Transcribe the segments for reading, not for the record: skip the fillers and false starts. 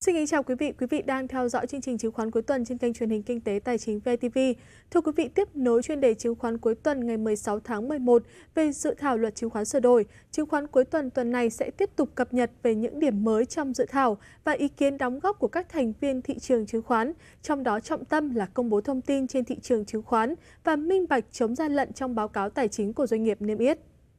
Xin kính chào quý vị đang theo dõi chương trình chứng khoán cuối tuần trên kênh truyền hình Kinh tế Tài chính VTV. Thưa quý vị, tiếp nối chuyên đề chứng khoán cuối tuần ngày 16 tháng 11 về dự thảo luật chứng khoán sửa đổi, chứng khoán cuối tuần tuần này sẽ tiếp tục cập nhật về những điểm mới trong dự thảo và ý kiến đóng góp của các thành viên thị trường chứng khoán, trong đó trọng tâm là công bố thông tin trên thị trường chứng khoán và minh bạch chống gian lận trong báo cáo tài chính của doanh nghiệp niêm yết.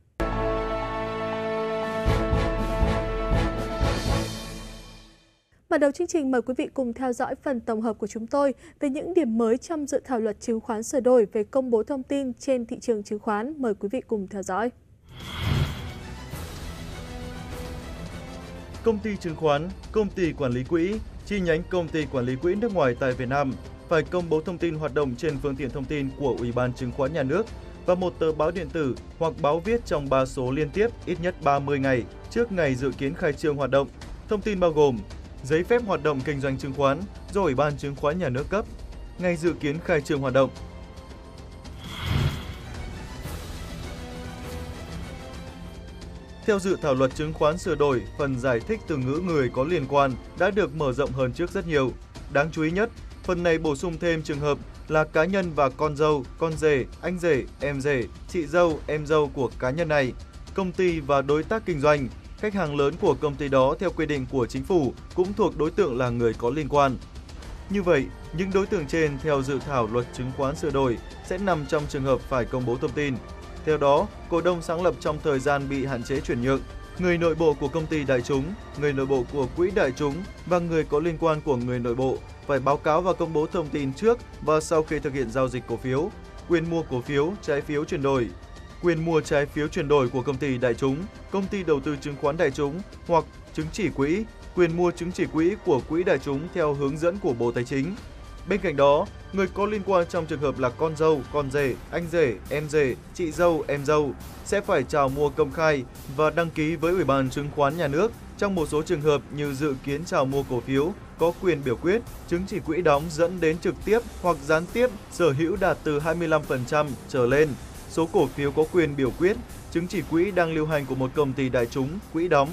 Mở đầu chương trình, mời quý vị cùng theo dõi phần tổng hợp của chúng tôi về những điểm mới trong dự thảo luật chứng khoán sửa đổi về công bố thông tin trên thị trường chứng khoán. Mời quý vị cùng theo dõi. Công ty chứng khoán, công ty quản lý quỹ, chi nhánh công ty quản lý quỹ nước ngoài tại Việt Nam phải công bố thông tin hoạt động trên phương tiện thông tin của Ủy ban Chứng khoán Nhà nước và một tờ báo điện tử hoặc báo viết trong 3 số liên tiếp ít nhất 30 ngày trước ngày dự kiến khai trương hoạt động. Thông tin bao gồm giấy phép hoạt động kinh doanh chứng khoán do Ủy ban Chứng khoán Nhà nước cấp, ngày dự kiến khai trương hoạt động. Theo dự thảo luật chứng khoán sửa đổi, phần giải thích từ ngữ người có liên quan đã được mở rộng hơn trước rất nhiều. Đáng chú ý nhất, phần này bổ sung thêm trường hợp là cá nhân và con dâu, con rể, anh rể, em rể, chị dâu, em dâu của cá nhân này, công ty và đối tác kinh doanh. Khách hàng lớn của công ty đó theo quy định của chính phủ cũng thuộc đối tượng là người có liên quan. Như vậy, những đối tượng trên theo dự thảo luật chứng khoán sửa đổi sẽ nằm trong trường hợp phải công bố thông tin. Theo đó, cổ đông sáng lập trong thời gian bị hạn chế chuyển nhượng, người nội bộ của công ty đại chúng, người nội bộ của quỹ đại chúng và người có liên quan của người nội bộ phải báo cáo và công bố thông tin trước và sau khi thực hiện giao dịch cổ phiếu, quyền mua cổ phiếu, trái phiếu chuyển đổi, quyền mua trái phiếu chuyển đổi của công ty đại chúng, công ty đầu tư chứng khoán đại chúng hoặc chứng chỉ quỹ, quyền mua chứng chỉ quỹ của quỹ đại chúng theo hướng dẫn của Bộ Tài chính. Bên cạnh đó, người có liên quan trong trường hợp là con dâu, con rể, anh rể, em rể, chị dâu, em dâu sẽ phải chào mua công khai và đăng ký với Ủy ban Chứng khoán Nhà nước. Trong một số trường hợp như dự kiến chào mua cổ phiếu, có quyền biểu quyết, chứng chỉ quỹ đóng dẫn đến trực tiếp hoặc gián tiếp sở hữu đạt từ 25% trở lên số cổ phiếu có quyền biểu quyết, chứng chỉ quỹ đang lưu hành của một công ty đại chúng, quỹ đóng.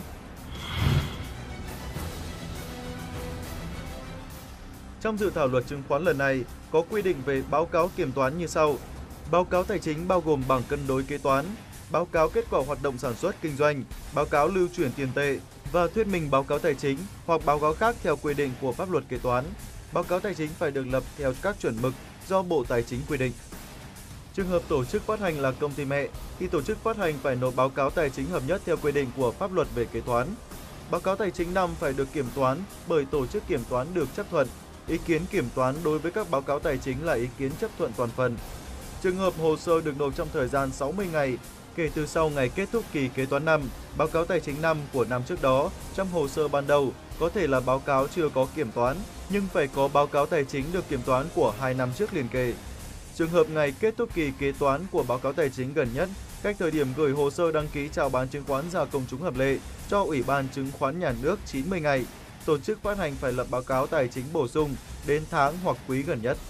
Trong dự thảo luật chứng khoán lần này có quy định về báo cáo kiểm toán như sau. Báo cáo tài chính bao gồm bảng cân đối kế toán, báo cáo kết quả hoạt động sản xuất kinh doanh, báo cáo lưu chuyển tiền tệ và thuyết minh báo cáo tài chính hoặc báo cáo khác theo quy định của pháp luật kế toán. Báo cáo tài chính phải được lập theo các chuẩn mực do Bộ Tài chính quy định. Trường hợp tổ chức phát hành là công ty mẹ, thì tổ chức phát hành phải nộp báo cáo tài chính hợp nhất theo quy định của pháp luật về kế toán. Báo cáo tài chính năm phải được kiểm toán bởi tổ chức kiểm toán được chấp thuận. Ý kiến kiểm toán đối với các báo cáo tài chính là ý kiến chấp thuận toàn phần. Trường hợp hồ sơ được nộp trong thời gian 60 ngày kể từ sau ngày kết thúc kỳ kế toán năm, báo cáo tài chính năm của năm trước đó trong hồ sơ ban đầu có thể là báo cáo chưa có kiểm toán, nhưng phải có báo cáo tài chính được kiểm toán của 2 năm trước liền kề. Trường hợp ngày kết thúc kỳ kế toán của báo cáo tài chính gần nhất, cách thời điểm gửi hồ sơ đăng ký chào bán chứng khoán ra công chúng hợp lệ cho Ủy ban Chứng khoán Nhà nước 90 ngày, tổ chức phát hành phải lập báo cáo tài chính bổ sung đến tháng hoặc quý gần nhất.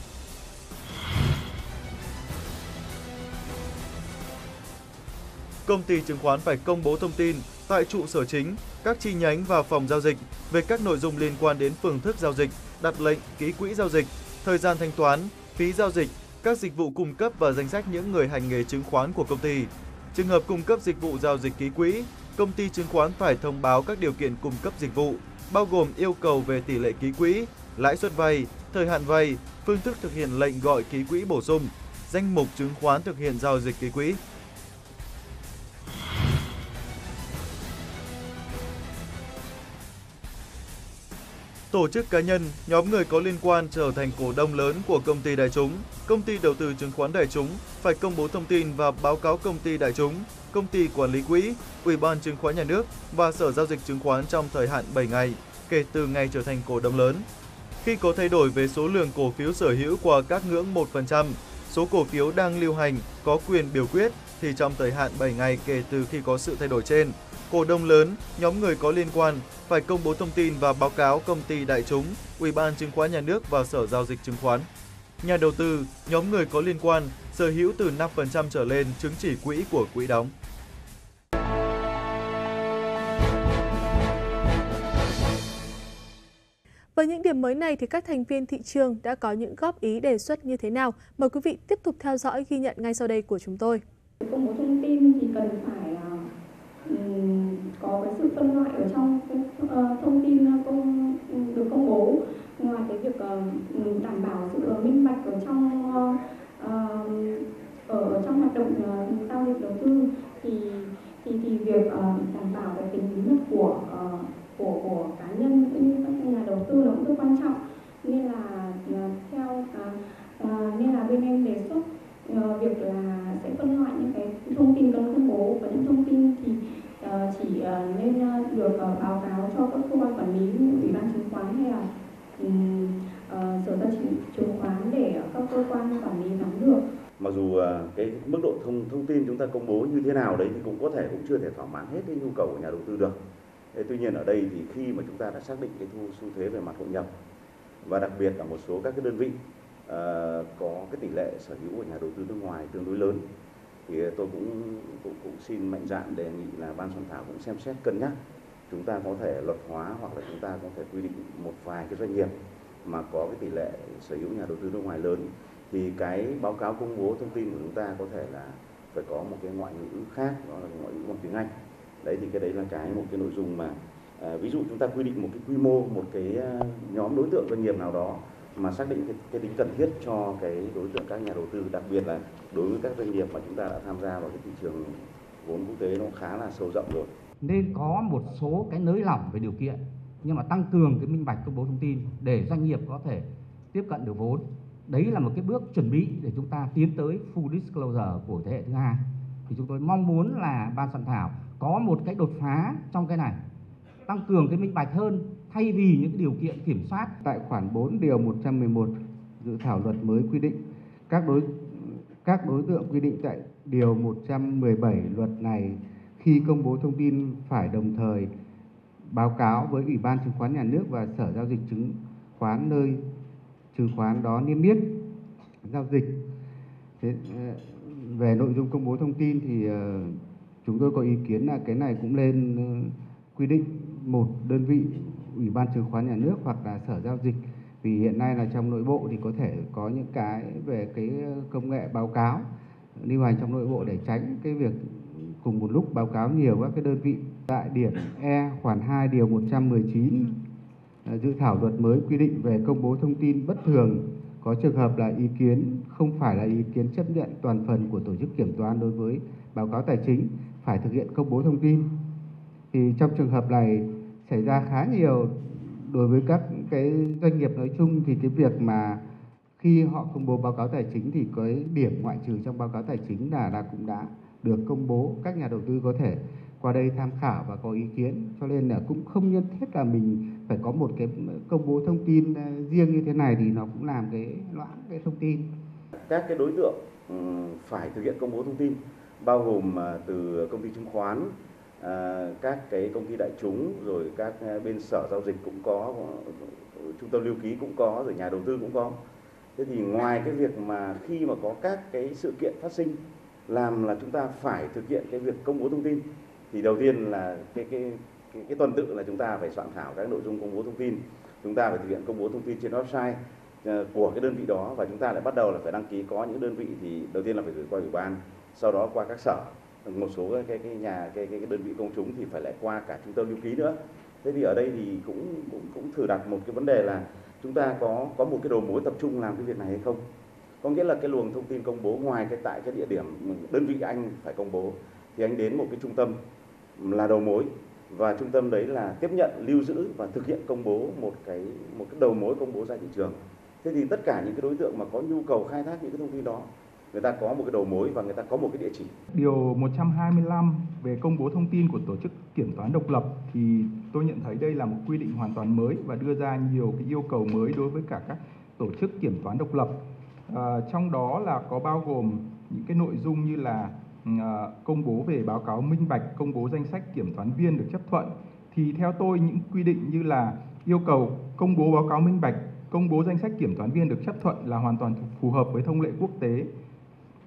Công ty chứng khoán phải công bố thông tin tại trụ sở chính, các chi nhánh và phòng giao dịch về các nội dung liên quan đến phương thức giao dịch, đặt lệnh, ký quỹ giao dịch, thời gian thanh toán, phí giao dịch, các dịch vụ cung cấp và danh sách những người hành nghề chứng khoán của công ty. Trường hợp cung cấp dịch vụ giao dịch ký quỹ, công ty chứng khoán phải thông báo các điều kiện cung cấp dịch vụ, bao gồm yêu cầu về tỷ lệ ký quỹ, lãi suất vay, thời hạn vay, phương thức thực hiện lệnh gọi ký quỹ bổ sung, danh mục chứng khoán thực hiện giao dịch ký quỹ. Tổ chức cá nhân, nhóm người có liên quan trở thành cổ đông lớn của công ty đại chúng, công ty đầu tư chứng khoán đại chúng phải công bố thông tin và báo cáo công ty đại chúng, công ty quản lý quỹ, Ủy ban Chứng khoán Nhà nước và Sở Giao dịch Chứng khoán trong thời hạn 7 ngày kể từ ngày trở thành cổ đông lớn. Khi có thay đổi về số lượng cổ phiếu sở hữu qua các ngưỡng 1%, số cổ phiếu đang lưu hành có quyền biểu quyết thì trong thời hạn 7 ngày kể từ khi có sự thay đổi trên, cổ đông lớn, nhóm người có liên quan phải công bố thông tin và báo cáo công ty đại chúng, Ủy ban Chứng khoán Nhà nước và Sở Giao dịch Chứng khoán. Nhà đầu tư, nhóm người có liên quan sở hữu từ 5% trở lên chứng chỉ quỹ của quỹ đóng. Với những điểm mới này thì các thành viên thị trường đã có những góp ý đề xuất như thế nào? Mời quý vị tiếp tục theo dõi ghi nhận ngay sau đây của chúng tôi. Công bố thông tin thì cần phải có cái sự phân loại ở trong cái thông tin được công bố. Ngoài cái việc đảm bảo sự minh bạch ở trong hoạt động giao dịch đầu tư thì việc đảm bảo cái tính bí mật của cá nhân cũng như các nhà đầu tư là cũng rất quan trọng, nên là bên em đề xuất việc là sẽ phân loại những cái thông tin cần công bố, và những thông tin thì chỉ nên được báo cáo cho các cơ quan quản lý như Ủy ban chứng khoán hay là Sở giao dịch chứng khoán để các cơ quan quản lý nắm được. Mặc dù cái mức độ thông tin chúng ta công bố như thế nào đấy thì cũng chưa thể thỏa mãn hết cái nhu cầu của nhà đầu tư được. Tuy nhiên ở đây thì khi mà chúng ta đã xác định cái xu thế về mặt hội nhập, và đặc biệt là một số các cái đơn vị có cái tỷ lệ sở hữu của nhà đầu tư nước ngoài tương đối lớn, thì tôi cũng xin mạnh dạn đề nghị là ban soạn thảo cũng xem xét cân nhắc chúng ta có thể luật hóa, hoặc là chúng ta có thể quy định một vài cái doanh nghiệp mà có cái tỷ lệ sở hữu nhà đầu tư nước ngoài lớn, thì cái báo cáo công bố thông tin của chúng ta có thể là phải có một cái ngoại ngữ khác, đó là ngoại ngữ bằng tiếng Anh. Đấy thì cái đấy là một cái nội dung mà ví dụ chúng ta quy định một cái quy mô, một cái nhóm đối tượng doanh nghiệp nào đó mà xác định cái tính cần thiết cho cái đối tượng các nhà đầu tư, đặc biệt là đối với các doanh nghiệp mà chúng ta đã tham gia vào cái thị trường vốn quốc tế nó khá là sâu rộng rồi. Nên có một số cái nới lỏng về điều kiện, nhưng mà tăng cường cái minh bạch công bố thông tin để doanh nghiệp có thể tiếp cận được vốn. Đấy là một cái bước chuẩn bị để chúng ta tiến tới full disclosure của thế hệ thứ hai. Thì chúng tôi mong muốn là ban soạn thảo có một cái đột phá trong cái này, tăng cường cái minh bạch hơn thay vì những điều kiện kiểm soát. Tại khoản 4 điều 111 dự thảo luật mới quy định các đối tượng quy định tại điều 117 luật này khi công bố thông tin phải đồng thời báo cáo với Ủy ban Chứng khoán Nhà nước và Sở giao dịch chứng khoán nơi chứng khoán đó niêm yết giao dịch. Về nội dung công bố thông tin thì chúng tôi có ý kiến là cái này cũng lên quy định một đơn vị Ủy ban Chứng khoán Nhà nước hoặc là Sở giao dịch, vì hiện nay là trong nội bộ thì có thể có những cái về cái công nghệ báo cáo lưu hành trong nội bộ để tránh cái việc cùng một lúc báo cáo nhiều các cái đơn vị. Tại điểm E khoản 2 điều 119 dự thảo luật mới quy định về công bố thông tin bất thường có trường hợp là ý kiến không phải là ý kiến chấp nhận toàn phần của tổ chức kiểm toán đối với báo cáo tài chính phải thực hiện công bố thông tin. Thì trong trường hợp này xảy ra khá nhiều đối với các cái doanh nghiệp nói chung, thì cái việc mà khi họ công bố báo cáo tài chính thì cái điểm ngoại trừ trong báo cáo tài chính là cũng đã được công bố, các nhà đầu tư có thể qua đây tham khảo và có ý kiến, cho nên là cũng không nhất thiết là mình phải có một cái công bố thông tin riêng như thế này, thì nó cũng làm cái loãng cái thông tin. Các cái đối tượng phải thực hiện công bố thông tin bao gồm từ công ty chứng khoán, các cái công ty đại chúng, rồi các bên sở giao dịch cũng có, trung tâm lưu ký cũng có, rồi nhà đầu tư cũng có. Thế thì ngoài cái việc mà khi mà có các cái sự kiện phát sinh làm là chúng ta phải thực hiện cái việc công bố thông tin, thì đầu tiên là cái tuần tự là chúng ta phải soạn thảo các nội dung công bố thông tin, chúng ta phải thực hiện công bố thông tin trên website của cái đơn vị đó, và chúng ta lại bắt đầu là phải đăng ký. Có những đơn vị thì đầu tiên là phải gửi qua ủy ban, sau đó qua các sở, một số cái đơn vị công chúng thì phải lại qua cả trung tâm lưu ký nữa. Thế thì ở đây thì cũng thử đặt một cái vấn đề là chúng ta có một cái đầu mối tập trung làm cái việc này hay không. Có nghĩa là cái luồng thông tin công bố ngoài tại cái địa điểm đơn vị anh phải công bố, thì anh đến một cái trung tâm là đầu mối, và trung tâm đấy là tiếp nhận, lưu giữ và thực hiện công bố một cái đầu mối công bố ra thị trường. Thế thì tất cả những cái đối tượng mà có nhu cầu khai thác những cái thông tin đó, người ta có một cái đầu mối và người ta có một cái địa chỉ. Điều 125 về công bố thông tin của tổ chức kiểm toán độc lập thì tôi nhận thấy đây là một quy định hoàn toàn mới và đưa ra nhiều cái yêu cầu mới đối với cả các tổ chức kiểm toán độc lập. Trong đó là có bao gồm những cái nội dung như là công bố về báo cáo minh bạch, công bố danh sách kiểm toán viên được chấp thuận. Thì theo tôi, những quy định như là yêu cầu công bố báo cáo minh bạch, công bố danh sách kiểm toán viên được chấp thuận là hoàn toàn phù hợp với thông lệ quốc tế.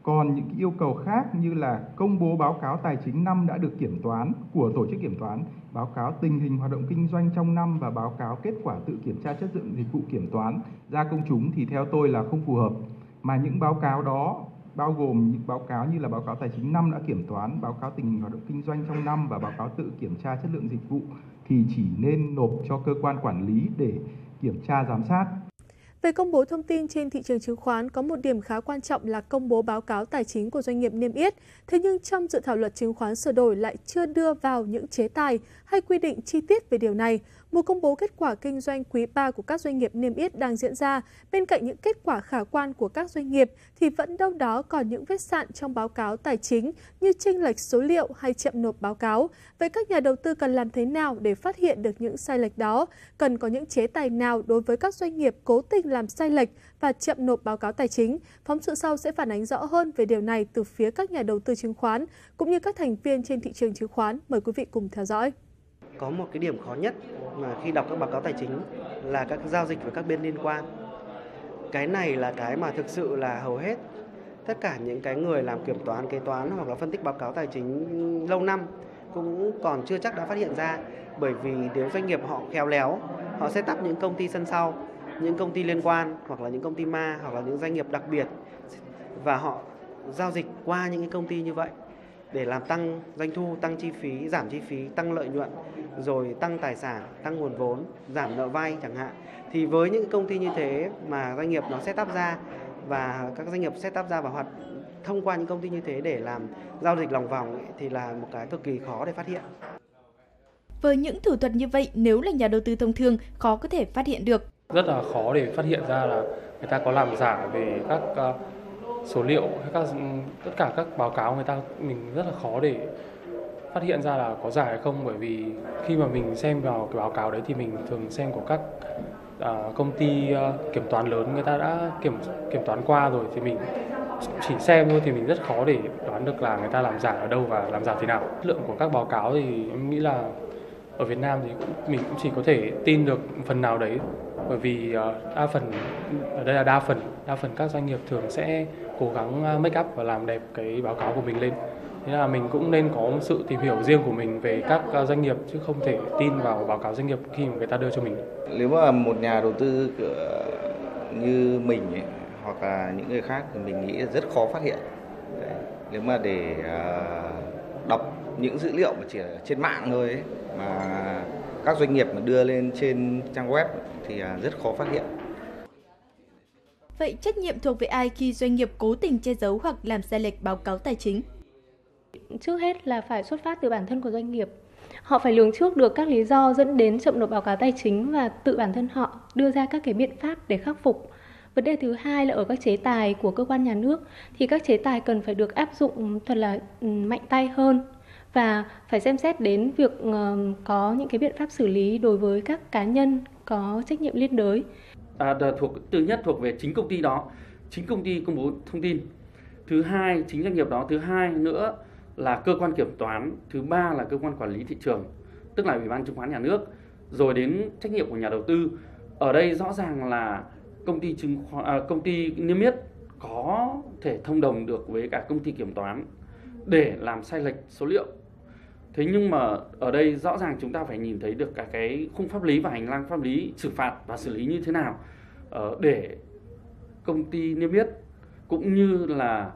Còn những yêu cầu khác như là công bố báo cáo tài chính năm đã được kiểm toán của tổ chức kiểm toán, báo cáo tình hình hoạt động kinh doanh trong năm và báo cáo kết quả tự kiểm tra chất lượng dịch vụ kiểm toán ra công chúng thì theo tôi là không phù hợp. Mà những báo cáo đó bao gồm những báo cáo như là báo cáo tài chính năm đã kiểm toán, báo cáo tình hình hoạt động kinh doanh trong năm và báo cáo tự kiểm tra chất lượng dịch vụ thì chỉ nên nộp cho cơ quan quản lý để kiểm tra giám sát. Về công bố thông tin trên thị trường chứng khoán, có một điểm khá quan trọng là công bố báo cáo tài chính của doanh nghiệp niêm yết. Thế nhưng trong dự thảo luật chứng khoán sửa đổi lại chưa đưa vào những chế tài hay quy định chi tiết về điều này. Mùa công bố kết quả kinh doanh quý 3 của các doanh nghiệp niêm yết đang diễn ra. Bên cạnh những kết quả khả quan của các doanh nghiệp thì vẫn đâu đó còn những vết sạn trong báo cáo tài chính như chênh lệch số liệu hay chậm nộp báo cáo. Vậy các nhà đầu tư cần làm thế nào để phát hiện được những sai lệch đó? Cần có những chế tài nào đối với các doanh nghiệp cố tình làm sai lệch và chậm nộp báo cáo tài chính? Phóng sự sau sẽ phản ánh rõ hơn về điều này từ phía các nhà đầu tư chứng khoán cũng như các thành viên trên thị trường chứng khoán. Mời quý vị cùng theo dõi. Có một cái điểm khó nhất mà khi đọc các báo cáo tài chính là các giao dịch với các bên liên quan. Cái này là cái mà thực sự là hầu hết tất cả những cái người làm kiểm toán, kế toán hoặc là phân tích báo cáo tài chính lâu năm cũng còn chưa chắc đã phát hiện ra. Bởi vì nếu doanh nghiệp họ khéo léo, họ set up những công ty sân sau, những công ty liên quan hoặc là những công ty ma hoặc là những doanh nghiệp đặc biệt và họ giao dịch qua những cái công ty như vậy để làm tăng doanh thu, tăng chi phí, giảm chi phí, tăng lợi nhuận, rồi tăng tài sản, tăng nguồn vốn, giảm nợ vay chẳng hạn. Thì với những công ty như thế mà doanh nghiệp nó set up ra và các doanh nghiệp set up ra và hoạt thông qua những công ty như thế để làm giao dịch lòng vòng ấy, thì là một cái cực kỳ khó để phát hiện. Với những thủ thuật như vậy, nếu là nhà đầu tư thông thường, khó có thể phát hiện được. Rất là khó để phát hiện ra là người ta có làm giả về các số liệu hay tất cả các báo cáo mình rất là khó để phát hiện ra là có giả hay không, bởi vì khi mà mình xem vào cái báo cáo đấy thì mình thường xem của các công ty kiểm toán lớn, người ta đã kiểm toán qua rồi thì mình chỉ xem thôi thì mình rất khó để đoán được là người ta làm giả ở đâu và làm giả thế nào. Chất lượng của các báo cáo thì em nghĩ là ở Việt Nam thì mình cũng chỉ có thể tin được phần nào đấy, bởi vì đa phần ở đây là đa phần các doanh nghiệp thường sẽ cố gắng make up và làm đẹp cái báo cáo của mình lên. Thế là mình cũng nên có một sự tìm hiểu riêng của mình về các doanh nghiệp chứ không thể tin vào báo cáo doanh nghiệp khi mà người ta đưa cho mình. Nếu mà một nhà đầu tư như mình ấy, hoặc là những người khác thì mình nghĩ rất khó phát hiện. Đấy. Nếu mà để đọc những dữ liệu mà chỉ ở trên mạng thôi ấy, mà các doanh nghiệp mà đưa lên trên trang web thì rất khó phát hiện. Vậy trách nhiệm thuộc về ai khi doanh nghiệp cố tình che giấu hoặc làm sai lệch báo cáo tài chính? Trước hết là phải xuất phát từ bản thân của doanh nghiệp. Họ phải lường trước được các lý do dẫn đến chậm nộp báo cáo tài chính và tự bản thân họ đưa ra các cái biện pháp để khắc phục. Vấn đề thứ hai là ở các chế tài của cơ quan nhà nước thì các chế tài cần phải được áp dụng thật là mạnh tay hơn và phải xem xét đến việc có những cái biện pháp xử lý đối với các cá nhân có trách nhiệm liên đới. Thứ nhất thuộc về chính công ty đó, chính công ty công bố thông tin. Thứ hai, chính doanh nghiệp đó. Thứ hai nữa là cơ quan kiểm toán. Thứ ba là cơ quan quản lý thị trường, tức là Ủy ban Chứng khoán Nhà nước. Rồi đến trách nhiệm của nhà đầu tư. Ở đây rõ ràng là công ty niêm yết có thể thông đồng được với cả công ty kiểm toán để làm sai lệch số liệu. Thế nhưng mà ở đây rõ ràng chúng ta phải nhìn thấy được cả cái khung pháp lý và hành lang pháp lý xử phạt và xử lý như thế nào để công ty niêm yết cũng như là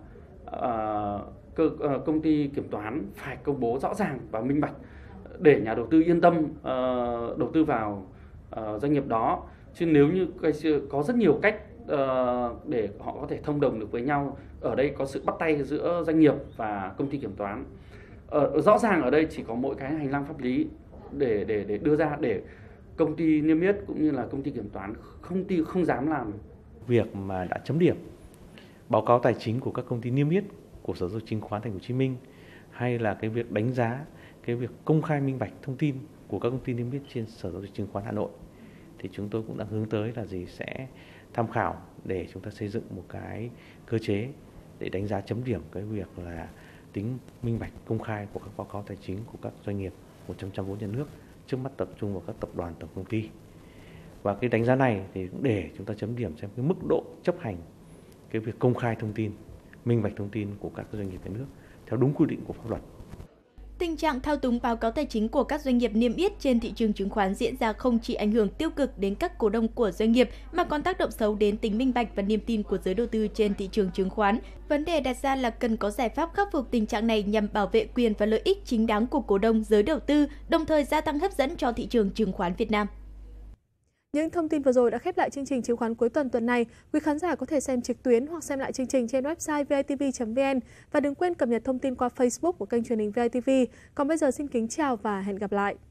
công ty kiểm toán phải công bố rõ ràng và minh bạch để nhà đầu tư yên tâm đầu tư vào doanh nghiệp đó. Chứ nếu như có rất nhiều cách để họ có thể thông đồng được với nhau, ở đây có sự bắt tay giữa doanh nghiệp và công ty kiểm toán. Rõ ràng ở đây chỉ có mỗi cái hành lang pháp lý để đưa ra để công ty niêm yết cũng như là công ty kiểm toán không dám làm. Việc mà đã chấm điểm báo cáo tài chính của các công ty niêm yết của Sở Giao dịch Chứng khoán Thành phố Hồ Chí Minh hay là cái việc đánh giá cái việc công khai minh bạch thông tin của các công ty niêm yết trên Sở Giao dịch Chứng khoán Hà Nội thì chúng tôi cũng đã hướng tới là sẽ tham khảo để chúng ta xây dựng một cái cơ chế để đánh giá chấm điểm cái việc là tính minh bạch công khai của các báo cáo tài chính của các doanh nghiệp 100% vốn nhà nước, trước mắt tập trung vào các tập đoàn tổng công ty. Và cái đánh giá này thì cũng để chúng ta chấm điểm xem cái mức độ chấp hành cái việc công khai thông tin minh bạch thông tin của các doanh nghiệp nhà nước theo đúng quy định của pháp luật. Tình trạng thao túng báo cáo tài chính của các doanh nghiệp niêm yết trên thị trường chứng khoán diễn ra không chỉ ảnh hưởng tiêu cực đến các cổ đông của doanh nghiệp mà còn tác động xấu đến tính minh bạch và niềm tin của giới đầu tư trên thị trường chứng khoán. Vấn đề đặt ra là cần có giải pháp khắc phục tình trạng này nhằm bảo vệ quyền và lợi ích chính đáng của cổ đông, giới đầu tư, đồng thời gia tăng hấp dẫn cho thị trường chứng khoán Việt Nam. Những thông tin vừa rồi đã khép lại chương trình chứng khoán cuối tuần này. Quý khán giả có thể xem trực tuyến hoặc xem lại chương trình trên website vitv.vn và đừng quên cập nhật thông tin qua Facebook của kênh truyền hình VITV. Còn bây giờ xin kính chào và hẹn gặp lại.